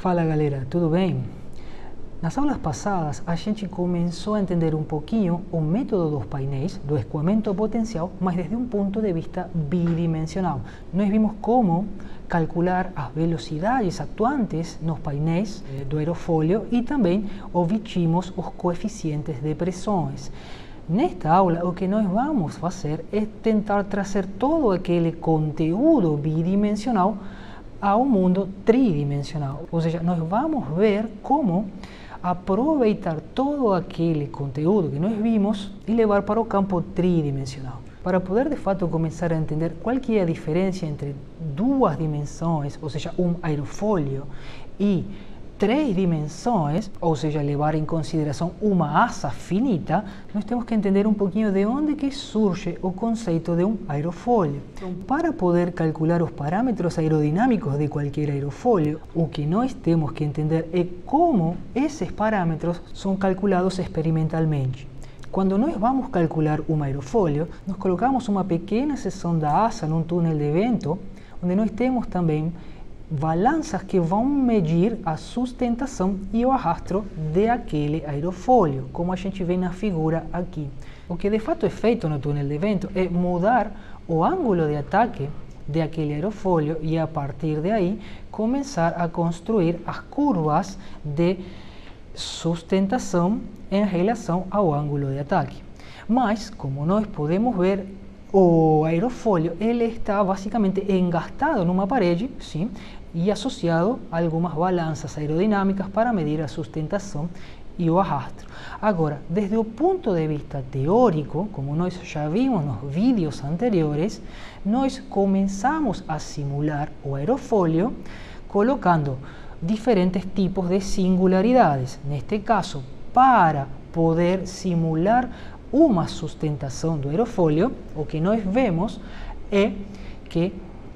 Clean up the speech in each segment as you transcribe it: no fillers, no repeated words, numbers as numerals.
Fala galera, tudo bem? Nas aulas passadas a gente começou a entender um pouquinho o método dos painéis, do escoamento potencial, mas desde um ponto de vista bidimensional. Nós vimos como calcular as velocidades atuantes nos painéis do aerofólio e também obtivemos os coeficientes de pressões. Nesta aula, o que nós vamos fazer é tentar trazer todo aquele conteúdo bidimensional ao mundo tridimensional. Ou seja, nós vamos ver como aproveitar todo aquele conteúdo que nós vimos e levar para o campo tridimensional. Para poder de fato começar a entender qual que é a diferença entre duas dimensões, ou seja, um aerofólio, e três dimensões, ou seja, levar em consideração uma asa finita, nós temos que entender um pouquinho de onde que surge o conceito de um aerofólio. Então, para poder calcular os parâmetros aerodinâmicos de qualquer aerofólio, o que nós temos que entender é como esses parâmetros são calculados experimentalmente. Quando nós vamos calcular um aerofólio, nós colocamos uma pequena seção da asa num túnel de vento, onde nós temos também balanças que vão medir a sustentação e o arrasto daquele aerofólio, como a gente vê na figura aqui. O que de fato é feito no túnel de vento é mudar o ângulo de ataque daquele aerofólio e a partir daí começar a construir as curvas de sustentação em relação ao ângulo de ataque. Mas, como nós podemos ver, o aerofólio ele está basicamente engastado numa parede, sim, e associado a algumas balanças aerodinâmicas para medir a sustentação e o arrasto. Agora, desde o ponto de vista teórico, como nós já vimos nos vídeos anteriores, nós começamos a simular o aerofólio colocando diferentes tipos de singularidades. Neste caso, para poder simular uma sustentação do aerofólio, o que nós vemos é que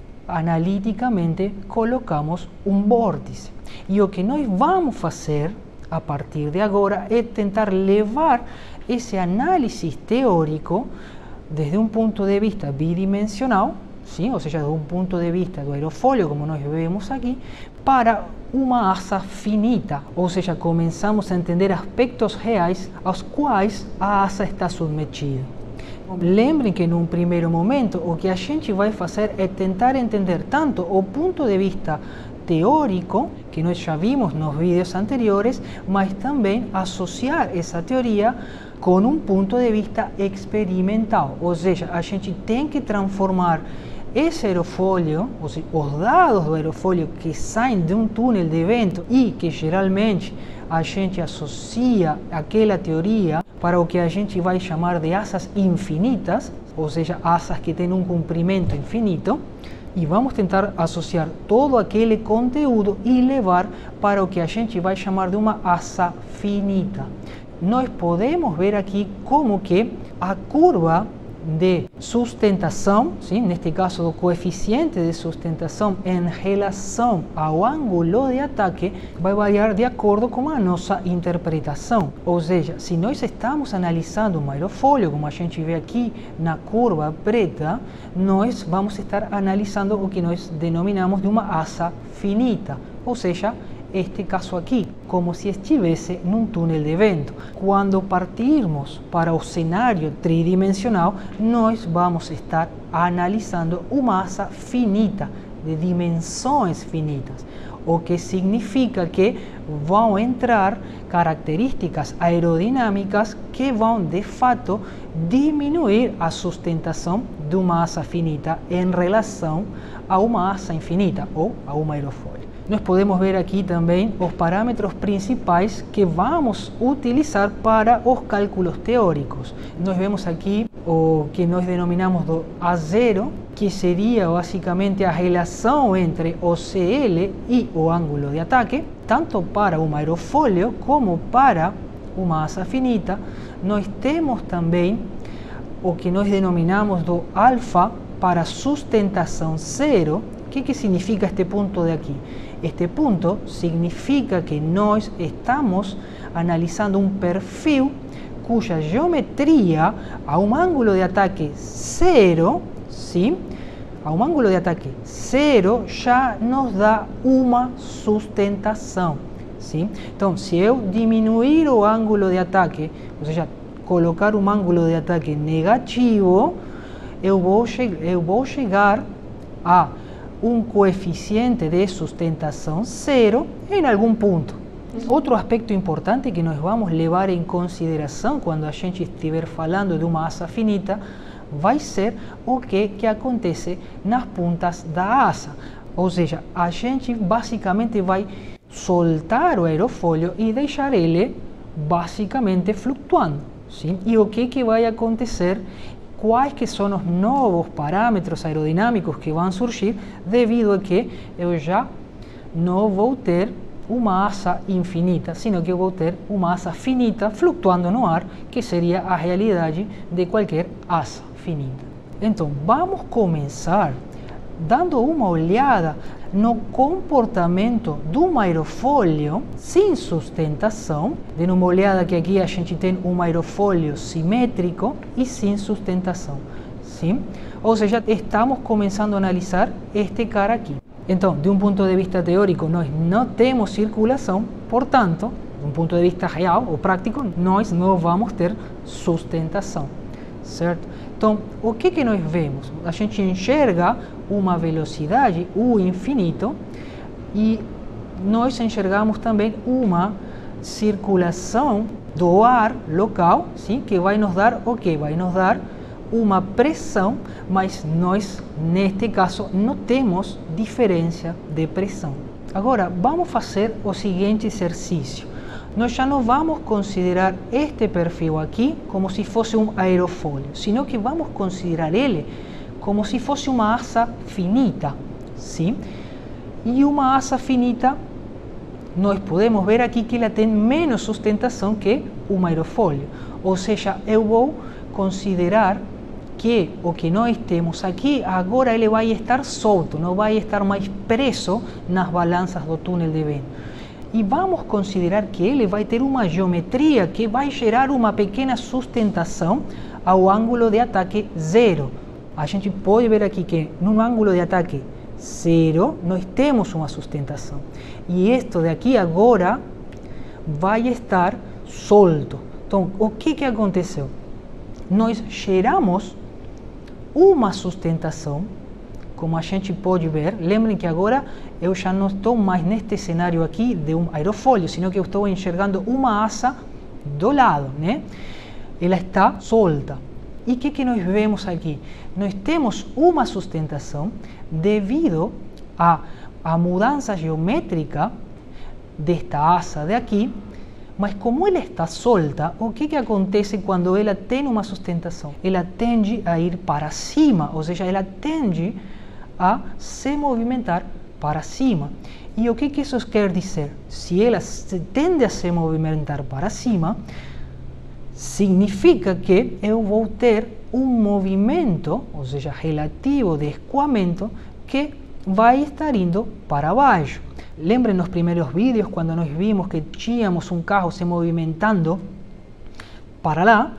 analiticamente colocamos um vórtice. E o que nós vamos fazer a partir de agora é tentar levar esse análise teórico desde um ponto de vista bidimensional, sim, ou seja, de um ponto de vista do aerofólio, como nós vemos aqui, para uma asa finita, ou seja, começamos a entender aspectos reais aos quais a asa está submetida. Lembrem que num primeiro momento o que a gente vai fazer é tentar entender tanto o ponto de vista teórico, que nós já vimos nos vídeos anteriores, mas também associar essa teoria com um ponto de vista experimental, ou seja, a gente tem que transformar esse aerofólio, os dados do aerofólio que saem de um túnel de vento e que geralmente a gente associa aquela teoria para o que a gente vai chamar de asas infinitas, ou seja, asas que têm um comprimento infinito, e vamos tentar associar todo aquele conteúdo e levar para o que a gente vai chamar de uma asa finita. Nós podemos ver aqui como que a curva de sustentação, sim, neste caso do coeficiente de sustentação em relação ao ângulo de ataque, vai variar de acordo com a nossa interpretação. Ou seja, se nós estamos analisando um aerofólio, como a gente vê aqui na curva preta, nós vamos estar analisando o que nós denominamos de uma asa finita, ou seja, este caso aqui, como se estivesse num túnel de vento. Quando partirmos para o cenário tridimensional, nós vamos estar analisando uma asa finita, de dimensões finitas, o que significa que vão entrar características aerodinâmicas que vão, de fato, diminuir a sustentação de uma asa finita em relação a uma asa infinita ou a um aerofólio. Nós podemos ver aqui também os parâmetros principais que vamos utilizar para os cálculos teóricos. Nós vemos aqui o que nós denominamos do A0, que seria basicamente a relação entre o CL e o ângulo de ataque, tanto para um aerofólio como para uma asa finita. Nós temos também o que nós denominamos do alfa para sustentação zero. O que significa este ponto de aqui? Este ponto significa que nós estamos analisando um perfil cuja geometria a um ângulo de ataque zero, sim, a um ângulo de ataque 0 já nos dá uma sustentação. Sim? Então, se eu diminuir o ângulo de ataque, ou seja, colocar um ângulo de ataque negativo, eu vou chegar a um coeficiente de sustentação 0 em algum ponto. Outro aspecto importante que nós vamos levar em consideração quando a gente estiver falando de uma asa finita vai ser o que acontece nas pontas da asa. Ou seja, a gente basicamente vai soltar o aerofólio e deixar ele basicamente flutuando. Sim? E o que vai acontecer? Quais que são os novos parâmetros aerodinâmicos que vão surgir devido a que eu já não vou ter uma asa infinita, sino que eu vou ter uma asa finita flutuando no ar, que seria a realidade de qualquer asa finita. Então, vamos começar dando uma olhada no comportamento do aerofólio sem sustentação. Dando uma olhada que aqui a gente tem um aerofólio simétrico e sem sustentação. Sim? Ou seja, estamos começando a analisar este cara aqui. Então, de um ponto de vista teórico, nós não temos circulação, portanto, de um ponto de vista real ou prático, nós não vamos ter sustentação, certo? Então, o que nós vemos? A gente enxerga uma velocidade, u infinito, e nós enxergamos também uma circulação do ar local, sim, que vai nos dar o quê? Vai nos dar uma pressão, mas nós, neste caso, não temos diferença de pressão. Agora, vamos fazer o seguinte exercício. Nós já não vamos considerar este perfil aqui como se fosse um aerofólio, sino que vamos considerar ele como se fosse uma asa finita, sim? E uma asa finita, nós podemos ver aqui que ela tem menos sustentação que um aerofólio. Ou seja, eu vou considerar que o que nós temos aqui, agora ele vai estar solto, não vai estar mais preso nas balanças do túnel de vento. E vamos considerar que ele vai ter uma geometria que vai gerar uma pequena sustentação ao ângulo de ataque 0. A gente pode ver aqui que num ângulo de ataque 0 nós temos uma sustentação. E isto daqui agora vai estar solto. Então, o que aconteceu? Nós geramos uma sustentação, como a gente pode ver. Lembrem que agora eu já não estou mais neste cenário aqui de um aerofólio, sino que eu estou enxergando uma asa do lado, né? Ela está solta. E o que nós vemos aqui? Nós temos uma sustentação devido à mudança geométrica desta asa de aqui, mas como ela está solta, o que acontece quando ela tem uma sustentação? Ela tende a ir para cima, ou seja, ela tende a se movimentar para cima. E o que isso quer dizer? Se ela tende a se movimentar para cima, significa que eu vou ter um movimento, ou seja, relativo de escoamento, que vai estar indo para baixo. Lembrem nos primeiros vídeos quando nós vimos que tínhamos um carro se movimentando para lá,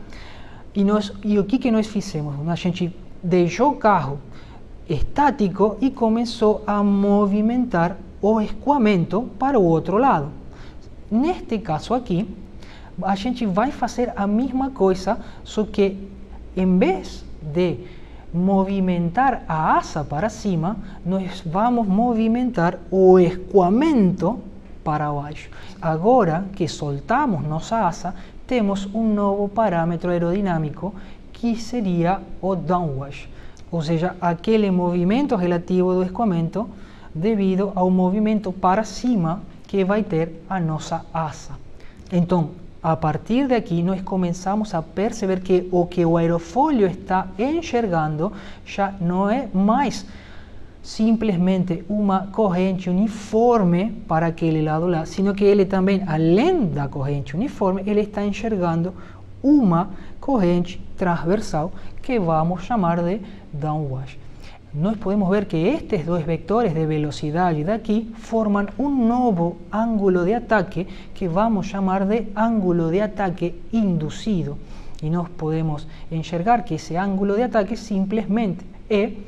e o que nós fizemos? A gente deixou o carro estático e começou a movimentar o escoamento para o outro lado. Neste caso aqui, a gente vai fazer a mesma coisa, só que em vez de movimentar a asa para cima, nós vamos movimentar o escoamento para baixo. Agora que soltamos nossa asa, temos um novo parâmetro aerodinâmico que seria o downwash, ou seja, aquele movimento relativo do escoamento devido ao movimento para cima que vai ter a nossa asa. Então, a partir daqui, nós começamos a perceber que o aerofólio está enxergando já não é mais simplesmente uma corrente uniforme para aquele lado lá, sino que ele também, além da corrente uniforme, ele está enxergando uma corrente transversal que vamos chamar de downwash. Nós podemos ver que estes dois vectores de velocidade daqui formam um novo ângulo de ataque que vamos chamar de ângulo de ataque induzido. E nós podemos enxergar que esse ângulo de ataque simplesmente é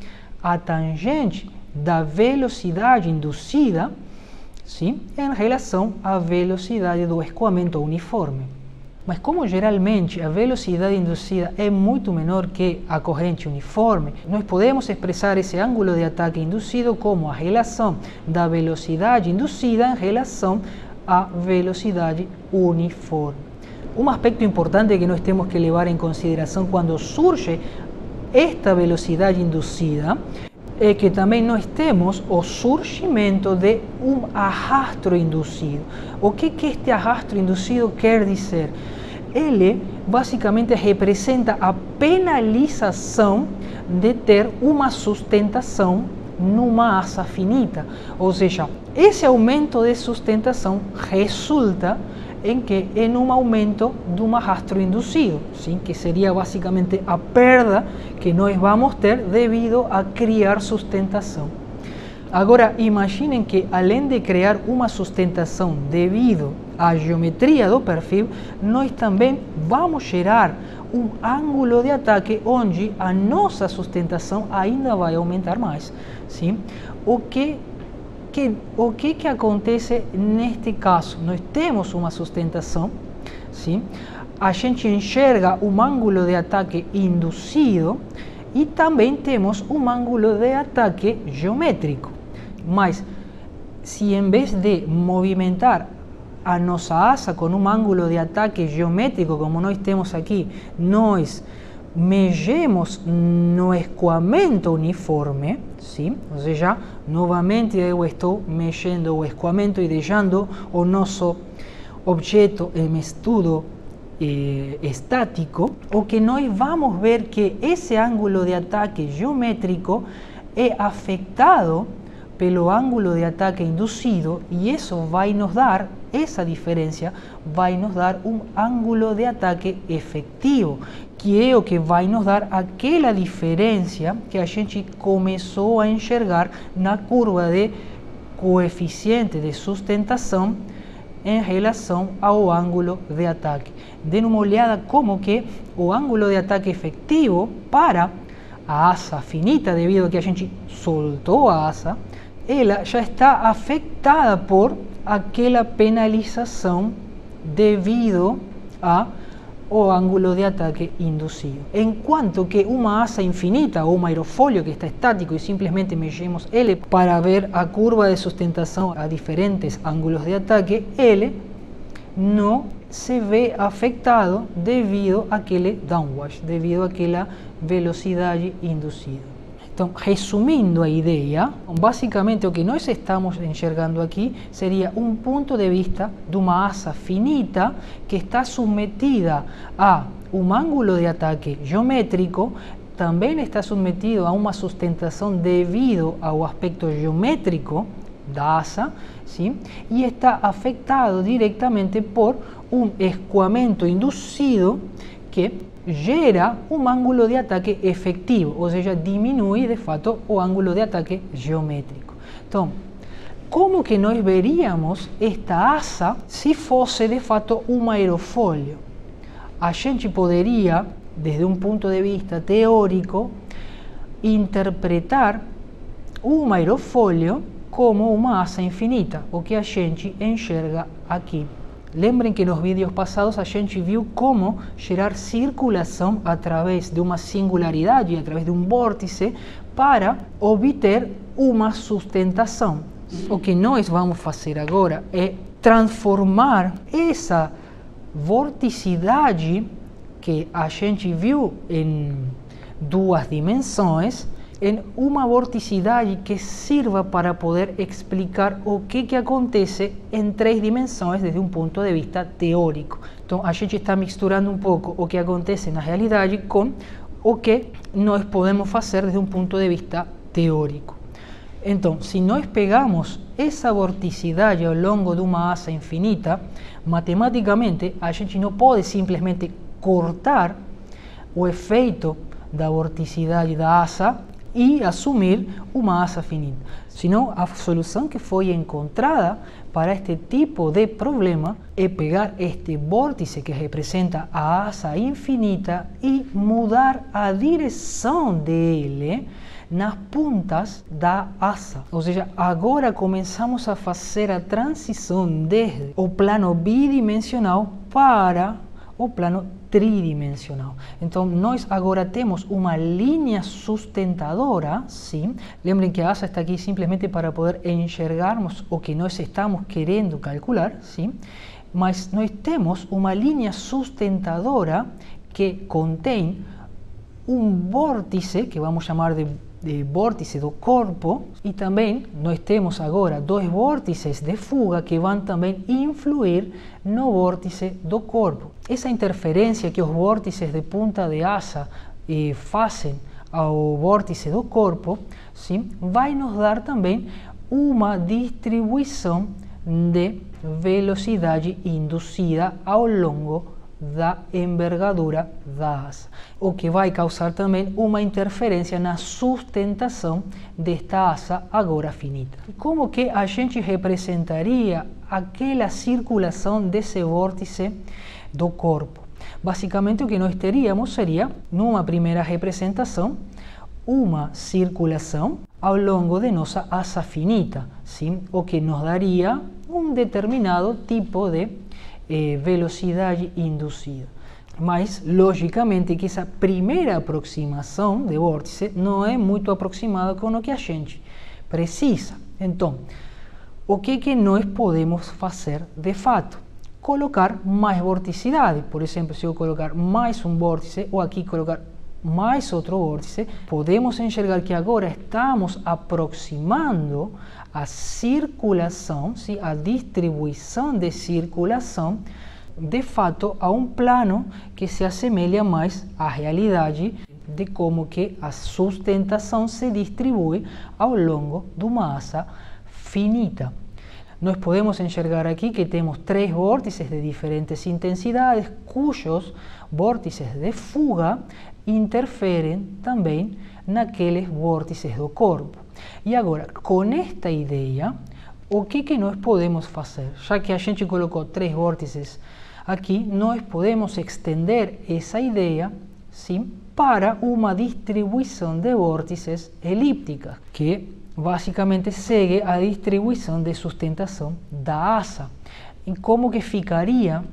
a tangente da velocidade induzida, sim, em relação à velocidade do escoamento uniforme. Mas como geralmente a velocidade induzida é muito menor que a corrente uniforme, nós podemos expressar esse ângulo de ataque induzido como a relação da velocidade induzida em relação à velocidade uniforme. Um aspecto importante que nós temos que levar em consideração quando surge esta velocidade induzida é que também nós temos o surgimento de um arrasto induzido. O que este arrasto induzido quer dizer? Ele basicamente representa a penalização de ter uma sustentação numa asa finita. Ou seja, esse aumento de sustentação resulta em um aumento de um arrasto induzido, sim? Que seria basicamente a perda que nós vamos ter devido a criar sustentação. Agora, imaginem que além de criar uma sustentação devido à geometria do perfil, nós também vamos gerar um ângulo de ataque onde a nossa sustentação ainda vai aumentar mais, sim? O que acontece neste caso? Nós temos uma sustentação, sim? A gente enxerga um ângulo de ataque induzido e também temos um ângulo de ataque geométrico. Mas, se em vez de movimentar a nossa asa com um ângulo de ataque geométrico, como nós temos aqui, nós mexemos no escoamento uniforme, sim? Ou seja, novamente eu estou mexendo o escoamento e deixando o nosso objeto em estudo estático, o que nós vamos ver que esse ângulo de ataque geométrico é afetado pelo ângulo de ataque induzido e isso vai nos dar, essa diferença vai nos dar um ângulo de ataque efetivo, que é o que vai nos dar aquela diferença que a gente começou a enxergar na curva de coeficiente de sustentação em relação ao ângulo de ataque. Dêem uma olhada como que o ângulo de ataque efetivo para a asa finita, devido a que a gente soltou a asa, ela já está afetada por aquela penalização devido ao ângulo de ataque induzido. Enquanto que uma asa infinita ou um aerofólio que está estático e simplesmente mexemos ele para ver a curva de sustentação a diferentes ângulos de ataque, ele não se vê afetado devido àquele downwash, devido àquela velocidade induzida. Então, resumindo a ideia, basicamente o que nós estamos enxergando aqui seria um ponto de vista de uma asa finita que está submetida a um ângulo de ataque geométrico, também está submetido a uma sustentação devido ao aspecto geométrico da asa, sim? E está afetado diretamente por um escoamento induzido que gera um ângulo de ataque efetivo, ou seja, diminui de fato o ângulo de ataque geométrico. Então, como que nós veríamos esta asa se fosse de fato um aerofólio? A gente poderia, desde um ponto de vista teórico, interpretar um aerofólio como uma asa infinita, o que a gente enxerga aqui. Lembrem que nos vídeos passados a gente viu como gerar circulação através de uma singularidade, através de um vórtice, para obter uma sustentação. O que nós vamos fazer agora é transformar essa vorticidade que a gente viu em duas dimensões em uma vorticidade que sirva para poder explicar o que acontece em três dimensões desde um ponto de vista teórico. Então, a gente está misturando um pouco o que acontece na realidade com o que nós podemos fazer desde um ponto de vista teórico. Então, se nós pegamos essa vorticidade ao longo de uma asa infinita, matematicamente a gente não pode simplesmente cortar o efeito da vorticidade da asa e assumir uma asa finita. Senão, a solução que foi encontrada para este tipo de problema é pegar este vórtice que representa a asa infinita e mudar a direção dele nas pontas da asa. Ou seja, agora começamos a fazer a transição desde o plano bidimensional para o plano tridimensional. Então, nós agora temos uma linha sustentadora, sim. Lembrem que a asa está aqui simplesmente para poder enxergarmos o que nós estamos querendo calcular, sim. Mas nós temos uma linha sustentadora que contém um vórtice, que vamos chamar de vórtice do corpo, e também nós temos agora dois vórtices de fuga que vão também influir no vórtice do corpo. Essa interferência que os vórtices de ponta de asa fazem ao vórtice do corpo, sim, vai nos dar também uma distribuição de velocidade induzida ao longo da envergadura da asa, o que vai causar também uma interferência na sustentação desta asa agora finita. Como que a gente representaria aquela circulação desse vórtice do corpo? Basicamente o que nós teríamos seria, numa primeira representação, uma circulação ao longo de nossa asa finita, sim? O que nos daria um determinado tipo de velocidade induzida. Mas, logicamente, que essa primeira aproximação de vórtice não é muito aproximada com o que a gente precisa. Então, o que nós podemos fazer de fato? Colocar mais vorticidade. Por exemplo, se eu colocar mais um vórtice, ou aqui colocar mais outro vórtice, podemos enxergar que agora estamos aproximando a circulação, sim, a distribuição de circulação, de fato, a um plano que se assemelha mais à realidade de como que a sustentação se distribui ao longo de uma asa finita. Nós podemos enxergar aqui que temos três vórtices de diferentes intensidades, cujos vórtices de fuga interferem também naqueles vórtices do corpo. E agora, com esta ideia, o que nós podemos fazer? Já que a gente colocou três vórtices aqui, nós podemos estender essa ideia, sim, para uma distribuição de vórtices elíptica, que basicamente segue a distribuição de sustentação da asa. E como que ficaria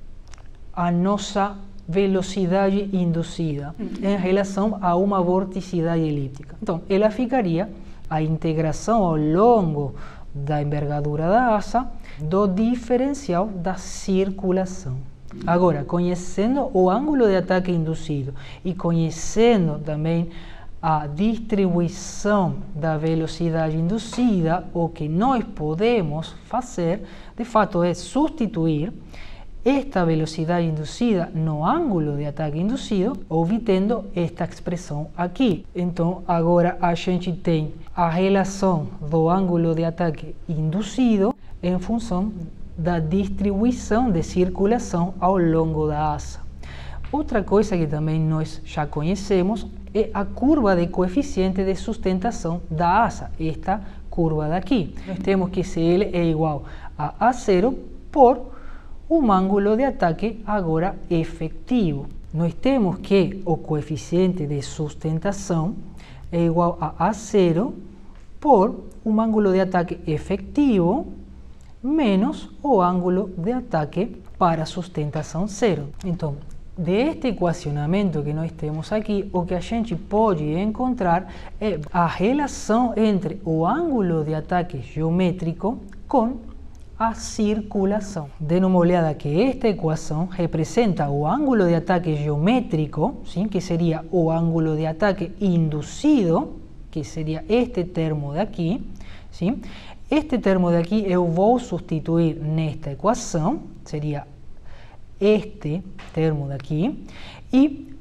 a nossa velocidade induzida em relação a uma vorticidade elíptica? Então, ela ficaria a integração ao longo da envergadura da asa do diferencial da circulação. Agora, conhecendo o ângulo de ataque induzido e conhecendo também a distribuição da velocidade induzida, o que nós podemos fazer, de fato, é substituir esta velocidade induzida no ângulo de ataque induzido, obtendo esta expressão aqui. Então, agora a gente tem a relação do ângulo de ataque induzido em função da distribuição de circulação ao longo da asa. Outra coisa que também nós já conhecemos é a curva de coeficiente de sustentação da asa, esta curva daqui. Nós temos que CL é igual a A0 por um ângulo de ataque agora efetivo. Nós temos que o coeficiente de sustentação é igual a A0 por um ângulo de ataque efetivo menos o ângulo de ataque para sustentação zero. Então, deste equacionamento que nós temos aqui, o que a gente pode encontrar é a relação entre o ângulo de ataque geométrico com a circulação. Dê uma olhada que esta equação representa o ângulo de ataque geométrico, sim, que seria o ângulo de ataque induzido, que seria este termo daqui, sim. Este termo daqui eu vou substituir nesta equação, seria este termo daqui, e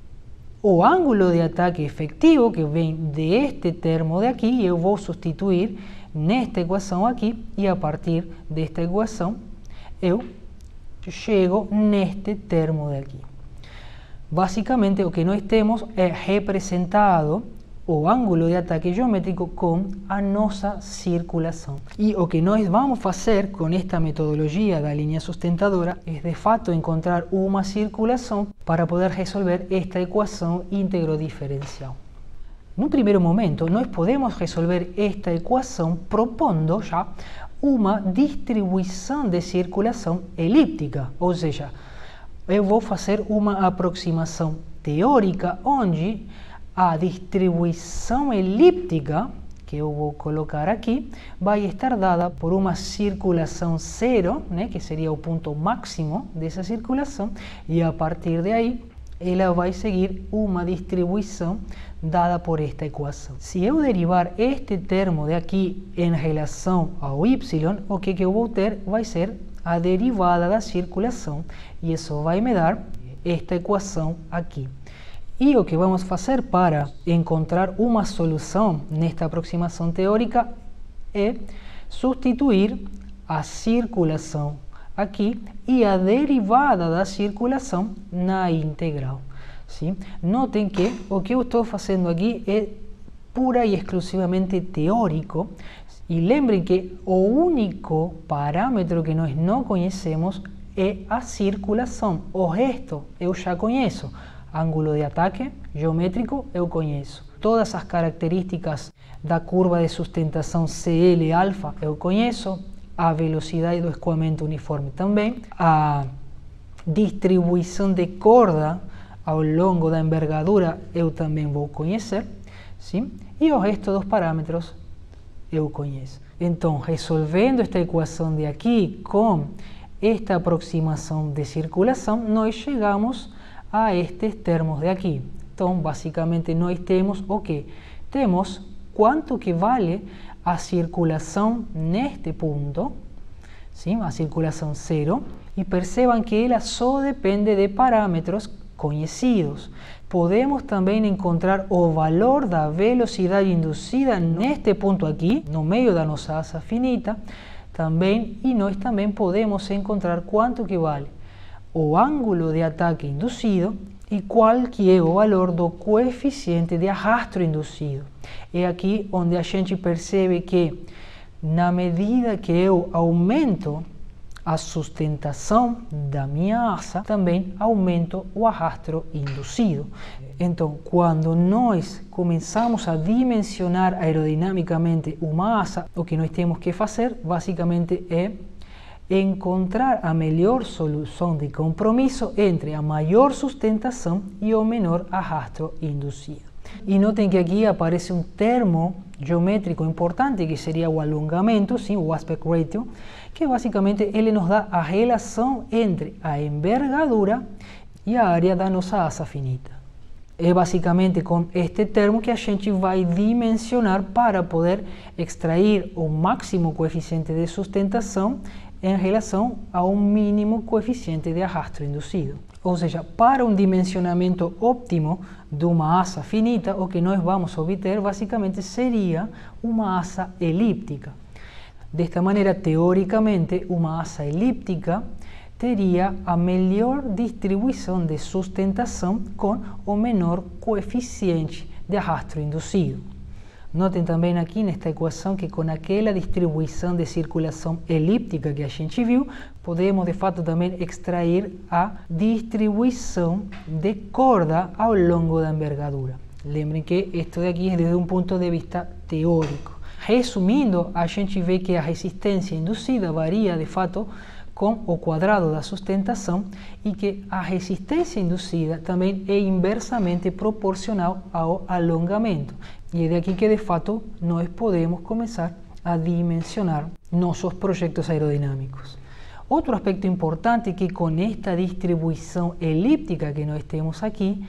o ângulo de ataque efetivo, que vem deste termo daqui, eu vou substituir nesta equação aqui, e a partir desta equação eu chego neste termo daqui. Basicamente, o que nós temos é representado o ângulo de ataque geométrico com a nossa circulação. E o que nós vamos fazer com esta metodologia da linha sustentadora é, de fato, encontrar uma circulação para poder resolver esta equação íntegro diferencial. No primeiro momento, nós podemos resolver esta equação propondo já uma distribuição de circulação elíptica, ou seja, eu vou fazer uma aproximação teórica onde a distribuição elíptica, que eu vou colocar aqui, vai estar dada por uma circulação zero, né, que seria o ponto máximo dessa circulação, e a partir de aí ela vai seguir uma distribuição dada por esta equação. Se eu derivar este termo de aqui em relação ao y, o que eu vou ter vai ser a derivada da circulação, e isso vai me dar esta equação aqui. E o que vamos fazer para encontrar uma solução nesta aproximação teórica é substituir a circulação aqui e a derivada da circulação na integral. Sim? Notem que o que eu estou fazendo aqui é pura e exclusivamente teórico. E lembrem que o único parâmetro que nós não conhecemos é a circulação. O resto eu já conheço. Ângulo de ataque geométrico eu conheço. Todas as características da curva de sustentação CL alfa eu conheço. A velocidade do escoamento uniforme também. A distribuição de corda ao longo da envergadura eu também vou conhecer. Sim? E o resto dos parâmetros eu conheço. Então, resolvendo esta equação de aqui com esta aproximação de circulação, nós chegamos a estes termos de aqui. Então, basicamente, nós temos o quê? Temos quanto que vale a circulação neste ponto, sim? A circulação zero, e percebam que ela só depende de parâmetros conhecidos. Podemos também encontrar o valor da velocidade induzida neste ponto aqui, no meio da nossa asa finita, também, e nós também podemos encontrar quanto que vale o ângulo de ataque induzido e qual que é o valor do coeficiente de arrasto induzido. É aqui onde a gente percebe que, na medida que eu aumento a sustentação da minha asa, também aumento o arrasto induzido. Então, quando nós começamos a dimensionar aerodinamicamente uma asa, o que nós temos que fazer, basicamente, é encontrar a melhor solução de compromisso entre a maior sustentação e o menor arrasto induzido. E notem que aqui aparece um termo geométrico importante, que seria o alongamento, sim, o aspect ratio, que basicamente ele nos dá a relação entre a envergadura e a área da nossa asa finita. É basicamente com este termo que a gente vai dimensionar para poder extrair o máximo coeficiente de sustentação em relação ao mínimo coeficiente de arrasto induzido. Ou seja, para um dimensionamento óptimo de uma asa finita, o que nós vamos obter basicamente seria uma asa elíptica. Desta maneira, teoricamente, uma asa elíptica teria a melhor distribuição de sustentação com o menor coeficiente de arrasto induzido. Notem também aqui nesta equação que com aquela distribuição de circulação elíptica que a gente viu, podemos de fato também extrair a distribuição de corda ao longo da envergadura. Lembrem que isto daqui é desde um ponto de vista teórico. Resumindo, a gente vê que a resistência induzida varia de fato com o quadrado da sustentação e que a resistência induzida também é inversamente proporcional ao alongamento. E é daqui que, de fato, nós podemos começar a dimensionar nossos projetos aerodinâmicos. Outro aspecto importante é que com esta distribuição elíptica que nós temos aqui,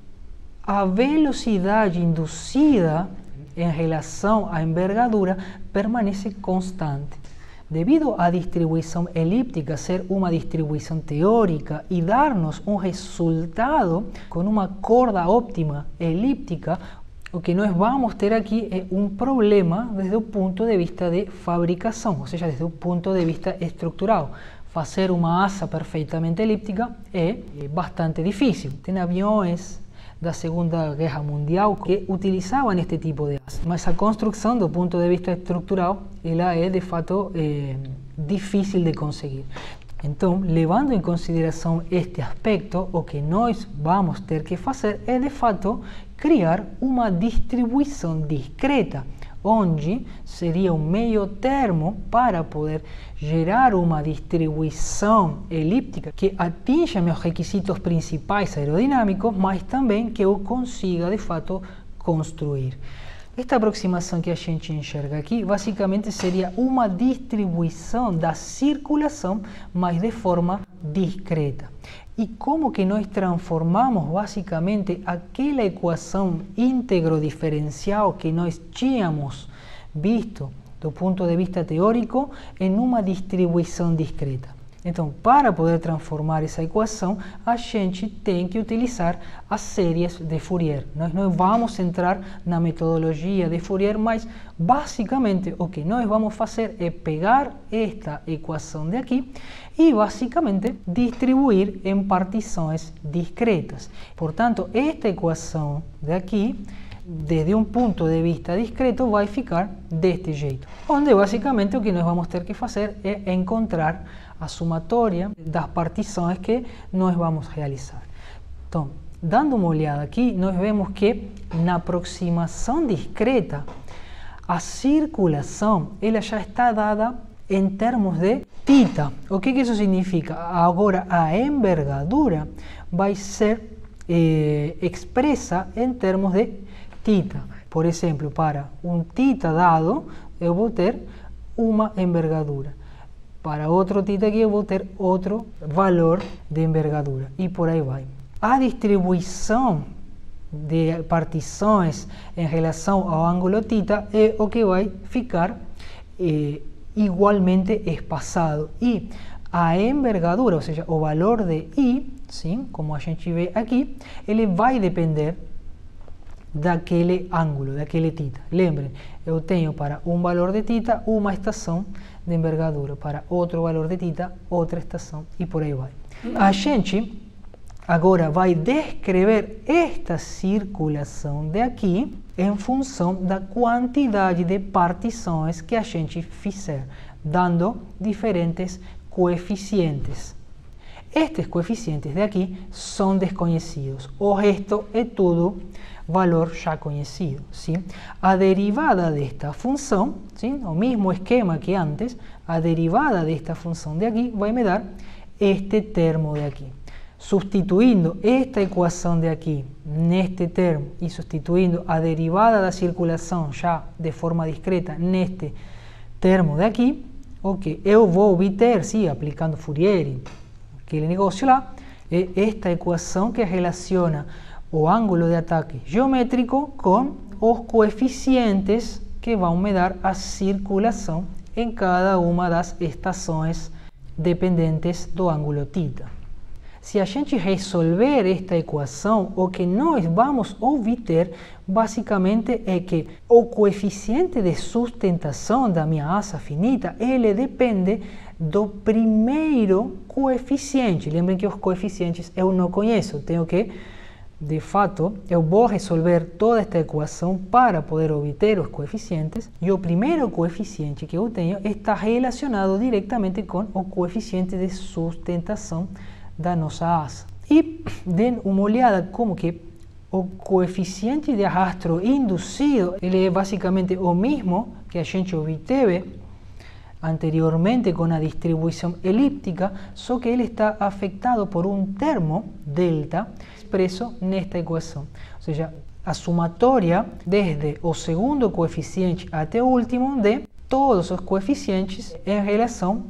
a velocidade induzida em relação à envergadura permanece constante. Devido à distribuição elíptica ser uma distribuição teórica e dar-nos um resultado com uma corda óptima elíptica, o que nós vamos ter aqui é um problema desde o ponto de vista de fabricação, ou seja, desde o ponto de vista estrutural. Fazer uma asa perfeitamente elíptica é bastante difícil. Tem aviões da Segunda Guerra Mundial que utilizavam este tipo de asa, mas a construção do ponto de vista estrutural ela é de fato difícil de conseguir. Então, levando em consideração este aspecto, o que nós vamos ter que fazer é, de fato, criar uma distribuição discreta, onde seria um meio termo para poder gerar uma distribuição elíptica que atinja meus requisitos principais aerodinâmicos, mas também que eu consiga, de fato, construir. Esta aproximação que a gente enxerga aqui, basicamente seria uma distribuição da circulação, mas de forma discreta. E como que nós transformamos basicamente aquela equação íntegro diferencial que nós tínhamos visto do ponto de vista teórico em uma distribuição discreta? Então, para poder transformar essa equação, a gente tem que utilizar as séries de Fourier. Nós não vamos entrar na metodologia de Fourier, mas basicamente o que nós vamos fazer é pegar esta equação de aqui e basicamente distribuir em partições discretas. Portanto, esta equação de aqui, desde um ponto de vista discreto, vai ficar deste jeito, onde basicamente o que nós vamos ter que fazer é encontrar a somatória das partições que nós vamos realizar. Então, dando uma olhada aqui, nós vemos que na aproximação discreta, a circulação ela já está dada em termos de θ. O que isso significa? Agora, a envergadura vai ser expressa em termos de θ. Por exemplo, para um θ dado, eu vou ter uma envergadura. Para outro θ aqui eu vou ter outro valor de envergadura e por aí vai. A distribuição de partições em relação ao ângulo θ é o que vai ficar igualmente espaçado. E a envergadura, ou seja, o valor de I, sim, como a gente vê aqui, ele vai depender daquele ângulo, daquele θ. Lembrem, eu tenho para um valor de θ uma estação de envergadura, para outro valor de θ outra estação e por aí vai. A gente agora vai descrever esta circulação de aqui em função da quantidade de partições que a gente fizer, dando diferentes coeficientes. Estes coeficientes de aqui são desconhecidos, o resto é tudo valor já conhecido. Sim? A derivada desta função, sim? O mesmo esquema que antes, a derivada desta função de aqui vai me dar este termo de aqui. Substituindo esta equação de aqui neste termo e substituindo a derivada da circulação já de forma discreta neste termo de aqui, o que eu vou obter, sim, aplicando Fourier, aquele negócio lá, é esta equação que relaciona o ângulo de ataque geométrico com os coeficientes que vão me dar a circulação em cada uma das estações dependentes do ângulo θ. Se a gente resolver esta equação, o que nós vamos obter basicamente é que o coeficiente de sustentação da minha asa finita, ele depende do primeiro coeficiente. Lembrem que os coeficientes eu não conheço, tenho que, de fato, eu vou resolver toda esta equação para poder obter os coeficientes, e o primeiro coeficiente que eu tenho está relacionado diretamente com o coeficiente de sustentação da nossa asa. E deem uma olhada como que o coeficiente de arrasto induzido, ele é basicamente o mesmo que a gente obteve anteriormente com a distribuição elíptica, só que ele está afetado por um termo, delta, expresso nesta equação. Ou seja, a somatória desde o segundo coeficiente até o último de todos os coeficientes em relação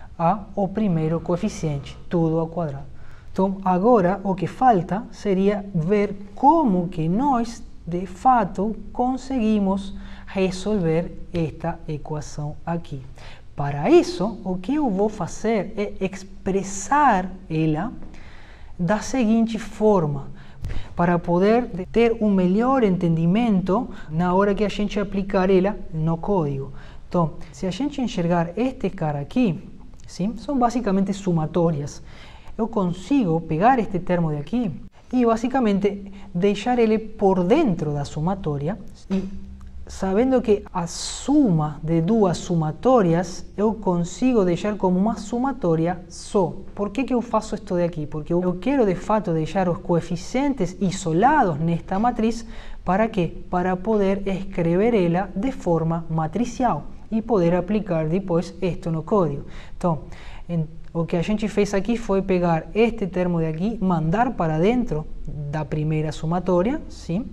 ao primeiro coeficiente, tudo ao quadrado. Então, agora o que falta seria ver como que nós, de fato, conseguimos resolver esta equação aqui. Para isso, o que eu vou fazer é expressar ela da seguinte forma, para poder ter um melhor entendimento na hora que a gente aplicar ela no código. Então, se a gente enxergar este cara aqui, sim, são basicamente somatórias. Eu consigo pegar este termo de aqui e basicamente deixar ele por dentro da somatória e sabendo que a suma de duas somatórias eu consigo deixar como uma somatória só. Por que eu faço isto daqui? Porque eu quero de fato deixar os coeficientes isolados nesta matriz. Para quê? Para poder escrever ela de forma matricial e poder aplicar depois isto no código. Então, o que a gente fez aqui foi pegar este termo de aqui, mandar para dentro da primeira somatória, sim?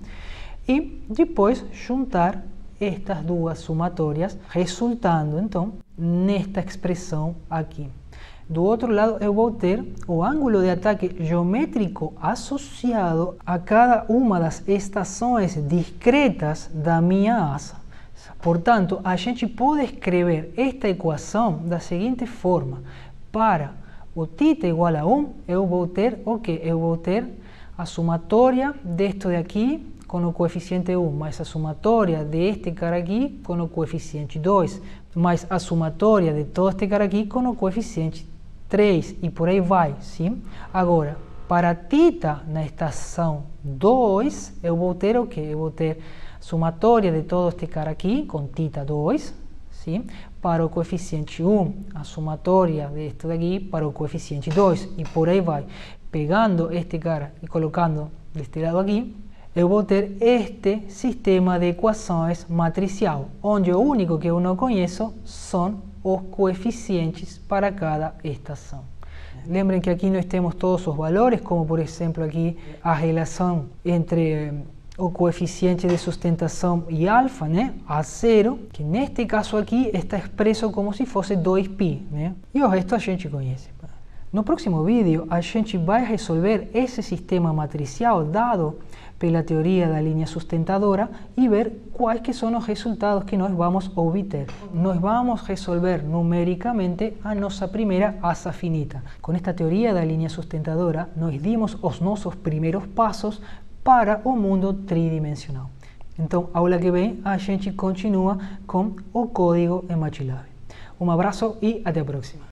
E depois juntar estas duas somatórias, resultando então nesta expressão aqui. Do outro lado, eu vou ter o ângulo de ataque geométrico associado a cada uma das estações discretas da minha asa. Portanto, a gente pode escrever esta equação da seguinte forma. Para o θ igual a 1, eu vou ter o quê? Eu vou ter a somatória deste daqui com o coeficiente 1, mais a somatória deste cara aqui com o coeficiente 2, mais a somatória de todo este cara aqui com o coeficiente 3, e por aí vai, sim? Agora, para θ na estação 2, eu vou ter o quê? Eu vou ter somatória de todo este cara aqui com θ2, sim? Para o coeficiente 1, a somatória deste daqui para o coeficiente 2, e por aí vai. Pegando este cara e colocando deste lado aqui, eu vou ter este sistema de equações matricial, onde o único que eu não conheço são os coeficientes para cada estação. Lembrem que aqui nós temos todos os valores, como por exemplo aqui a relação entre o coeficiente de sustentação e alfa, né? A0, que neste caso aqui está expresso como se fosse 2π, né? E o resto a gente conhece. No próximo vídeo a gente vai resolver esse sistema matricial dado pela teoria da linha sustentadora e ver quais que são os resultados que nós vamos obter. Nós vamos resolver numericamente a nossa primeira asa finita. Com esta teoria da linha sustentadora, nós dimos os nossos primeiros passos para o mundo tridimensional. Então, aula que vem, a gente continua com o código em MATLAB. Um abraço e até a próxima.